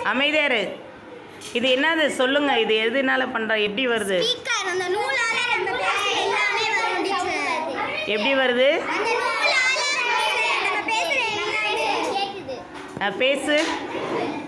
அமைதியா இரு. இது என்னது சொல்லுங்க. இது எதுனால பண்ற? எப்படி வருது? ஸ்பீக்கர் அந்த நூலால நம்ம பேச எல்லாமே வரும் டீச்சர். எப்படி வருது? அந்த நூலால நம்ம பேசுற எல்லாமே கேக்குது. பேசு.